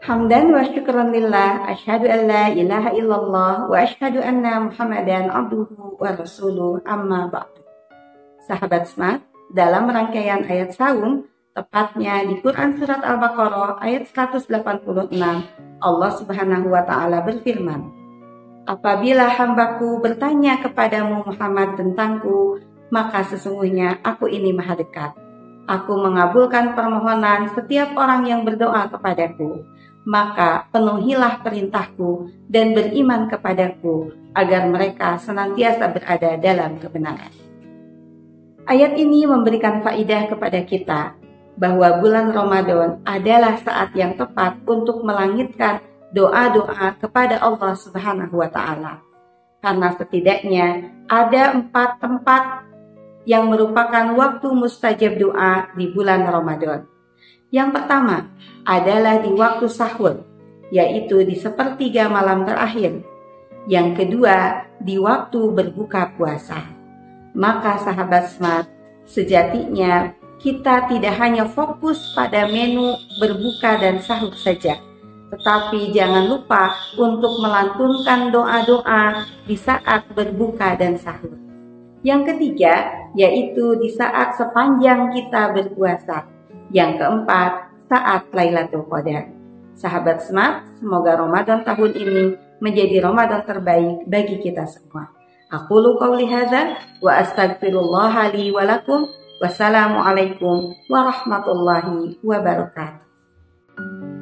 Hamdan wa syukran lillah, asyhadu an la ilaha illallah, wa asyhadu anna Muhammadan abduhu wa rasuluh, amma ba'du. Sahabat Smart, dalam rangkaian ayat saum, tepatnya di Quran Surat Al-Baqarah ayat 186, Allah Subhanahu wa Ta'ala berfirman, "Apabila hambaku bertanya kepadamu Muhammad tentangku, maka sesungguhnya aku ini maha dekat. Aku mengabulkan permohonan setiap orang yang berdoa kepadaku. Maka penuhilah perintahku dan beriman kepadaku agar mereka senantiasa berada dalam kebenaran." Ayat ini memberikan faidah kepada kita bahwa bulan Ramadan adalah saat yang tepat untuk melangitkan doa-doa kepada Allah Subhanahu wa Ta'ala. Karena setidaknya ada 4 tempat yang merupakan waktu mustajab doa di bulan Ramadan. Yang pertama adalah di waktu sahur, yaitu di sepertiga malam terakhir. Yang kedua, di waktu berbuka puasa. Maka sahabat Smart, sejatinya kita tidak hanya fokus pada menu berbuka dan sahur saja, tetapi jangan lupa untuk melantunkan doa-doa di saat berbuka dan sahur. Yang ketiga, yaitu di saat sepanjang kita berpuasa. Yang keempat, saat Lailatul Qadar. Sahabat Smart, semoga Ramadan tahun ini menjadi Ramadan terbaik bagi kita semua. Aqulu qouli hadza wa astaghfirullah li wa lakum. Wassalamualaikum warahmatullahi wabarakatuh.